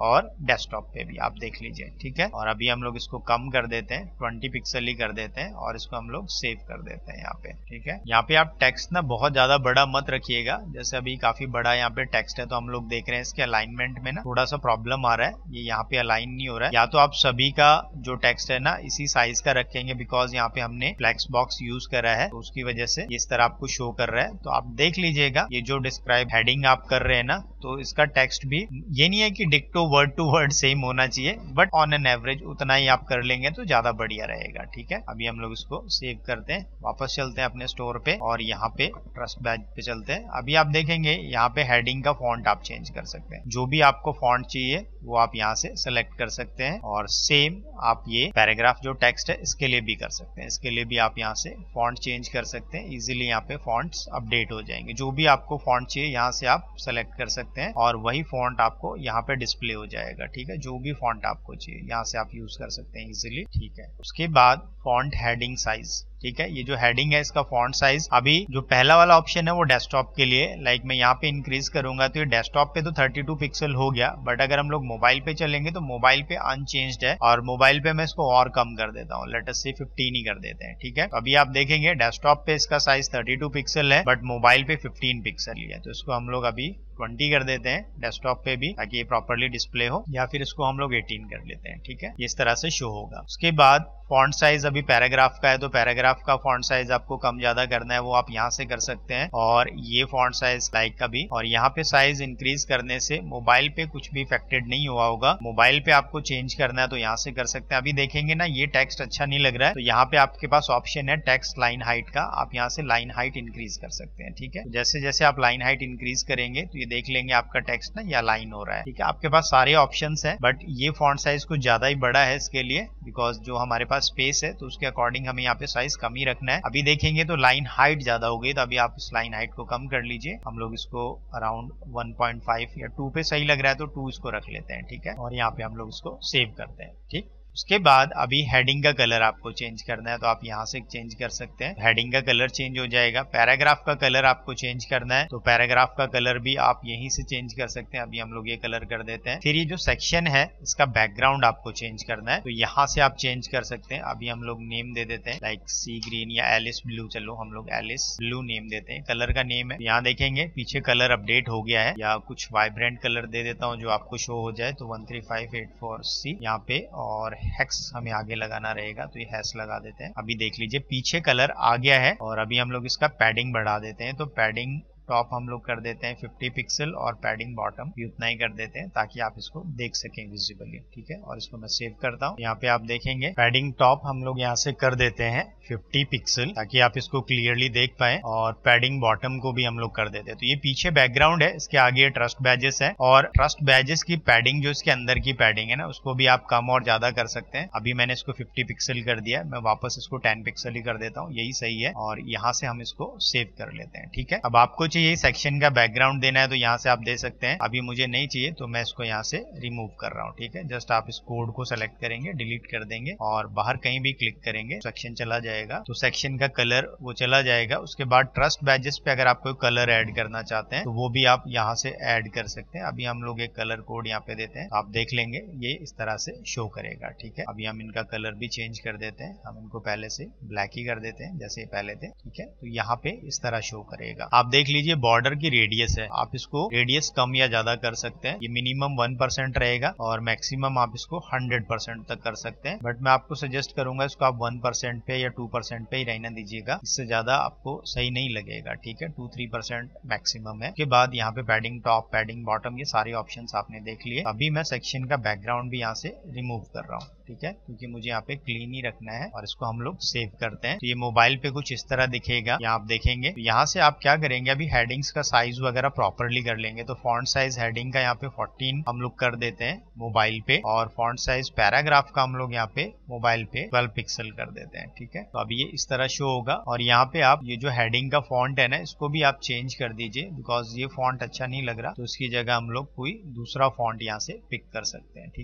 और डेस्कटॉप पे भी आप देख लीजिए, ठीक है। और अभी हम लोग इसको कम कर देते हैं, ट्वेंटी पिक्सल ही कर देते हैं और इसको हम लोग सेव कर देते हैं यहाँ पे, ठीक है। यहाँ पे आप टेक्स्ट ना बहुत ज्यादा बड़ा मत रखिएगा, जैसे अभी काफी बड़ा यहाँ पे टेक्स्ट है तो हम लोग देख रहे हैं इसके अलाइनमेंट में ना थोड़ा सा प्रॉब्लम आ रहा है, ये यहाँ पे अलाइन नहीं हो रहा है। या तो आप सभी का जो टेक्स्ट है ना इसी साइज का रखेंगे, बिकॉज यहाँ पे हमने फ्लेक्स बॉक्स यूज करा है तो उसकी वजह से इस तरह आपको शो कर रहा है। तो आप देख लीजिएगा ये जो डिस्क्राइब हेडिंग आप कर रहे हैं ना, तो इसका टेक्स्ट भी ये नहीं है कि डिक्टो वर्ड टू वर्ड सेम होना चाहिए, बट ऑन एन एवरेज उतना ही आप कर लेंगे तो ज्यादा बढ़िया रहेगा, ठीक है। अभी हम लोग इसको सेव करते हैं, वापस चलते हैं अपने स्टोर पे और यहाँ पे ट्रस्ट बैच पे चलते हैं। अभी आप देखेंगे यहाँ पे हेडिंग का फॉन्ट आप चेंज कर सकते हैं, जो भी आपको फॉन्ट चाहिए वो आप यहाँ से सेलेक्ट कर सकते हैं। और सेम आप ये पैराग्राफ जो टेक्स्ट है इसके लिए भी कर सकते हैं, इसके लिए भी आप यहाँ से फॉन्ट चेंज कर सकते हैं। इजीली यहाँ पे फॉन्ट्स अपडेट हो जाएंगे, जो भी आपको फॉन्ट चाहिए यहाँ से आप सेलेक्ट कर सकते हैं और वही फॉन्ट आपको यहाँ पे डिस्प्ले हो जाएगा, ठीक है। जो भी फॉन्ट आपको चाहिए यहाँ से आप यूज कर सकते हैं इजीली, ठीक है। उसके बाद फॉन्ट हेडिंग साइज, ठीक है। ये जो हेडिंग है इसका फॉन्ट साइज, अभी जो पहला वाला ऑप्शन है वो डेस्कटॉप के लिए, लाइक मैं यहाँ पे इंक्रीज करूंगा तो ये डेस्कटॉप पे तो थर्टी टू पिक्सल हो गया, बट अगर हम लोग मोबाइल पे चलेंगे तो मोबाइल पे अनचेंज्ड है और मोबाइल पे मैं इसको और कम कर देता हूँ, लेट अस से फिफ्टीन ही कर देते हैं, ठीक है। अभी आप देखेंगे डेस्कटॉप पे इसका साइज थर्टी टू पिक्सल है बट मोबाइल पे फिफ्टीन पिक्सल ही है, तो इसको हम लोग अभी ट्वेंटी कर देते हैं डेस्कटॉप पे भी ताकि ये प्रॉपर्ली डिस्प्ले हो, या फिर इसको हम लोग एटीन कर लेते हैं, ठीक है। इस तरह से शो होगा। उसके बाद फॉन्ट साइज अभी पैराग्राफ का है तो पैराग्राफ का फॉन्ट साइज आपको कम ज्यादा करना है वो आप यहाँ से कर सकते हैं, और ये फॉन्ट साइज लाइक का भी, और यहाँ पे साइज इंक्रीज करने से मोबाइल पे कुछ भी इफेक्टेड नहीं हुआ होगा। मोबाइल पे आपको चेंज करना है तो यहाँ से कर सकते हैं। अभी देखेंगे ना ये टेक्स्ट अच्छा नहीं लग रहा है तो यहाँ पे आपके पास ऑप्शन है टेक्स्ट लाइन हाइट का, आप यहाँ से लाइन हाइट इंक्रीज कर सकते हैं, ठीक है। जैसे जैसे आप लाइन हाइट इंक्रीज करेंगे तो ये देख लेंगे आपका टेक्स्ट ना या लाइन हो रहा है, ठीक है। आपके पास सारे ऑप्शंस हैं बट ये फॉन्ट साइज कुछ ज्यादा ही बड़ा है इसके लिए, बिकॉज जो हमारे पास स्पेस है तो उसके अकॉर्डिंग हमें यहाँ पे साइज कम ही रखना है। अभी देखेंगे तो लाइन हाइट ज्यादा हो गई, तो अभी आप इस लाइन हाइट को कम कर लीजिए। हम लोग इसको अराउंड वन पॉइंट फाइव या टू पे सही लग रहा है तो टू इसको रख लेते हैं, ठीक है। और यहाँ पे हम लोग इसको सेव करते हैं, ठीक। उसके बाद अभी हेडिंग का कलर आपको चेंज करना है तो आप यहाँ से चेंज कर सकते हैं, हेडिंग का कलर चेंज हो जाएगा। पैराग्राफ का कलर आपको चेंज करना है तो पैराग्राफ का कलर भी आप यहीं से चेंज कर सकते हैं। अभी हम लोग ये कलर कर देते हैं। फिर ये जो सेक्शन है इसका बैकग्राउंड आपको चेंज करना है तो यहाँ से आप चेंज कर सकते हैं। अभी हम लोग नेम दे देते हैं लाइक सी ग्रीन या एलिस ब्लू, चलो हम लोग एलिस ब्लू नेम देते हैं, कलर का नेम है। यहाँ देखेंगे पीछे कलर अपडेट हो गया है, या कुछ वाइब्रेंट कलर दे देता हूँ जो आपको शो हो जाए, तो one three five eight four C यहाँ पे, और हेक्स हमें आगे लगाना रहेगा तो ये हैश लगा देते हैं। अभी देख लीजिए पीछे कलर आ गया है, और अभी हम लोग इसका पैडिंग बढ़ा देते हैं तो पैडिंग टॉप हम लोग कर देते हैं फिफ्टी पिक्सल और पैडिंग बॉटम भी उतना ही कर देते हैं ताकि आप इसको देख सकें विजिबली, ठीक है। और इसको मैं सेव करता हूँ। यहाँ पे आप देखेंगे पैडिंग टॉप हम लोग यहाँ से कर देते हैं फिफ्टी पिक्सल ताकि आप इसको क्लियरली देख पाए, और पैडिंग बॉटम को भी हम लोग कर देते हैं। तो ये पीछे बैकग्राउंड है, इसके आगे ट्रस्ट बैजेस है, और ट्रस्ट बैजेस की पैडिंग जो इसके अंदर की पैडिंग है ना उसको भी आप कम और ज्यादा कर सकते हैं। अभी मैंने इसको फिफ्टी पिक्सल कर दिया, मैं वापस इसको टेन पिक्सल ही कर देता हूँ, यही सही है। और यहाँ से हम इसको सेव कर लेते हैं, ठीक है। अब आपको चाहिए सेक्शन का बैकग्राउंड देना है तो यहाँ से आप दे सकते हैं। अभी मुझे नहीं चाहिए तो मैं इसको यहाँ से रिमूव कर रहा हूँ, ठीक है। जस्ट आप इस कोड को सेलेक्ट करेंगे, डिलीट कर देंगे और बाहर कहीं भी क्लिक करेंगे, सेक्शन चला जाएगा। तो सेक्शन का कलर वो चला जाएगा। उसके बाद ट्रस्ट बैजेस पे अगर आप कोई कलर ऐड करना चाहते हैं तो वो भी आप यहाँ से ऐड कर सकते हैं। अभी हम लोग एक कलर कोड यहाँ पे देते हैं, आप देख लेंगे ये इस तरह से शो करेगा, ठीक है। अभी हम इनका कलर भी चेंज कर देते हैं, हम इनको पहले से ब्लैक ही कर देते हैं जैसे पहले थे, ठीक है। तो यहाँ पे इस तरह शो करेगा। आप देख लीजिए बॉर्डर की रेडियस है, आप इसको रेडियस कम या ज्यादा कर सकते हैं। ये मिनिमम वन परसेंट रहेगा और मैक्सिमम आप इसको हंड्रेड परसेंट तक कर सकते हैं, बट मैं आपको सजेस्ट करूंगा इसको आप वन परसेंट पे या टू परसेंट पे ही रहना दीजिएगा, इससे ज्यादा आपको सही नहीं लगेगा, ठीक है। टू थ्री परसेंट मैक्सिमम है। उसके बाद यहाँ पे पैडिंग टॉप, पैडिंग बॉटम, ये सारे ऑप्शन आपने देख लिए। अभी मैं सेक्शन का बैकग्राउंड भी यहाँ से रिमूव कर रहा हूँ, ठीक है, क्योंकि मुझे यहाँ पे क्लीन ही रखना है। और इसको हम लोग सेव करते हैं तो ये मोबाइल पे कुछ इस तरह दिखेगा। यहाँ आप देखेंगे तो यहाँ से आप क्या करेंगे, अभी हेडिंग्स का साइज वगैरह प्रॉपर्ली कर लेंगे। तो फॉन्ट साइज हेडिंग का यहाँ पे फोर्टीन हम लोग कर देते हैं मोबाइल पे, और फॉन्ट साइज पैराग्राफ का हम लोग यहाँ पे मोबाइल पे ट्वेल्व पिक्सल कर देते हैं, ठीक है। तो अब ये इस तरह शो होगा। और यहाँ पे आप ये जो हेडिंग का फॉन्ट है ना इसको भी आप चेंज कर दीजिए, बिकॉज ये फॉन्ट अच्छा नहीं लग रहा, तो इसकी जगह हम लोग कोई दूसरा फॉन्ट यहाँ से पिक कर सकते हैं, ठीक है।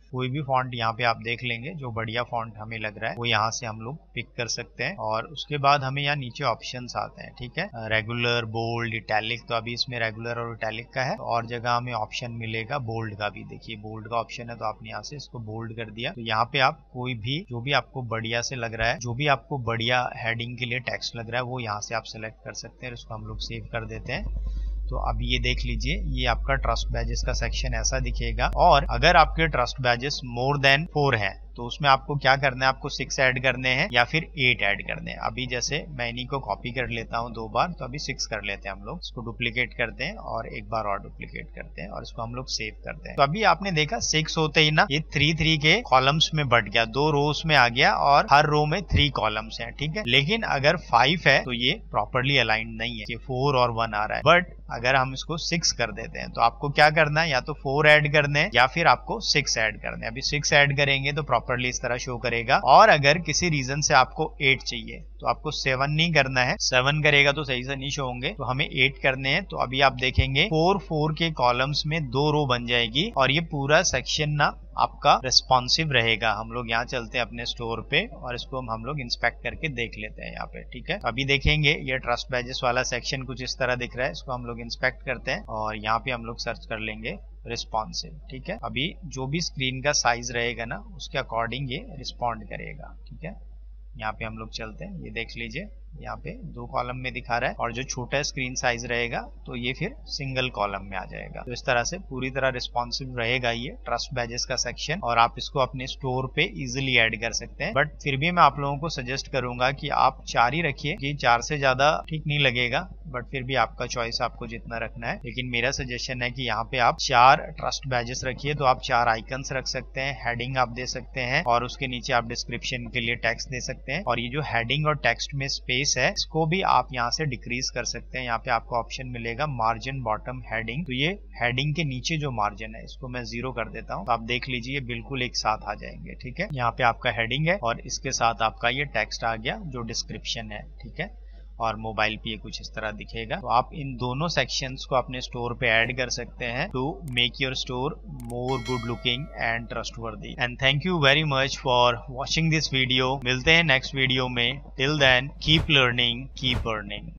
कोई भी फॉन्ट यहाँ पे आप देख लेंगे जो बढ़िया फॉन्ट हमें लग रहा है वो यहाँ से हम लोग पिक कर सकते हैं। और उसके बाद हमें यहाँ नीचे ऑप्शंस आते हैं, ठीक है, रेगुलर, बोल्ड, इटैलिक। तो अभी इसमें रेगुलर और इटैलिक का है, और जगह हमें ऑप्शन मिलेगा बोल्ड का भी। देखिए बोल्ड का ऑप्शन है, तो आपने यहाँ से इसको बोल्ड कर दिया। तो यहाँ पे आप कोई भी जो भी आपको बढ़िया से लग रहा है, जो भी आपको बढ़िया हेडिंग के लिए टेक्स्ट लग रहा है वो यहाँ से आप सेलेक्ट कर सकते हैं। इसको हम लोग सेव कर देते हैं। तो अभी ये देख लीजिए, ये आपका ट्रस्ट बैजेस का सेक्शन ऐसा दिखेगा। और अगर आपके trust badges more than four हैं तो उसमें आपको क्या करना है, आपको सिक्स ऐड करने हैं या फिर एट ऐड करने हैं। अभी जैसे मैं इन्हीं को कॉपी कर लेता हूँ दो बार, तो अभी सिक्स कर लेते हैं हम लोग। इसको डुप्लीकेट करते हैं और एक बार और डुप्लीकेट करते हैं और इसको हम लोग सेव करते हैं। तो अभी आपने देखा सिक्स होते ही ना ये थ्री थ्री के कॉलम्स में बट गया, दो रोज में आ गया और हर रो में थ्री कॉलम्स हैं, ठीक है। लेकिन अगर फाइव है तो ये प्रॉपरली अलाइंड नहीं है, ये फोर और वन आ रहा है। बट अगर हम इसको सिक्स कर देते हैं तो आपको क्या करना है, या तो फोर ऐड करने हैं या फिर आपको सिक्स ऐड करने हैं। अभी सिक्स ऐड करेंगे तो प्रॉपरली इस तरह शो करेगा। और अगर किसी रीजन से आपको एट चाहिए तो आपको सेवन नहीं करना है, सेवन करेगा तो सही से नहीं शो होंगे, तो हमें एट करने हैं। तो अभी आप देखेंगे फोर फोर के कॉलम्स में दो रो बन जाएगी और ये पूरा सेक्शन ना आपका रिस्पॉन्सिव रहेगा। हम लोग यहाँ चलते हैं अपने स्टोर पे और इसको हम लोग इंस्पेक्ट करके देख लेते हैं यहाँ पे, ठीक है। अभी देखेंगे ये ट्रस्ट बैजेस वाला सेक्शन कुछ इस तरह दिख रहा है। इसको हम लोग इंस्पेक्ट करते हैं और यहाँ पे हम लोग सर्च कर लेंगे रिस्पॉन्सिव, ठीक है। अभी जो भी स्क्रीन का साइज रहेगा ना उसके अकॉर्डिंग ये रिस्पॉन्ड करेगा, ठीक है। यहाँ पे हम लोग चलते हैं, ये देख लीजिए यहाँ पे दो कॉलम में दिखा रहा है, और जो छोटा स्क्रीन साइज रहेगा तो ये फिर सिंगल कॉलम में आ जाएगा। तो इस तरह से पूरी तरह रिस्पॉन्सिव रहेगा ये ट्रस्ट बैजेस का सेक्शन, और आप इसको अपने स्टोर पे इजिली ऐड कर सकते हैं। बट फिर भी मैं आप लोगों को सजेस्ट करूंगा कि आप चार ही रखिए, कि चार से ज्यादा ठीक नहीं लगेगा। बट फिर भी आपका चॉइस, आपको जितना रखना है। लेकिन मेरा सजेशन है कि यहाँ पे आप चार ट्रस्ट बैजेस रखिए, तो आप चार आइकन्स रख सकते हैं, हेडिंग आप दे सकते हैं और उसके नीचे आप डिस्क्रिप्शन के लिए टेक्स्ट दे सकते हैं। और ये जो हेडिंग और टेक्स्ट में स्पेस है इसको भी आप यहाँ से डिक्रीज कर सकते हैं। यहाँ पे आपको ऑप्शन मिलेगा मार्जिन बॉटम हेडिंग। तो ये हेडिंग के नीचे जो मार्जिन है इसको मैं जीरो कर देता हूँ, तो आप देख लीजिए बिल्कुल एक साथ आ जाएंगे, ठीक है। यहाँ पे आपका हेडिंग है और इसके साथ आपका ये टेक्स्ट आ गया जो डिस्क्रिप्शन है, ठीक है। और मोबाइल पे ये कुछ इस तरह दिखेगा। तो आप इन दोनों सेक्शंस को अपने स्टोर पे ऐड कर सकते हैं to make your store more good looking and trustworthy. And thank you very much for watching this video. मिलते हैं नेक्स्ट वीडियो में। Till then keep learning, keep earning.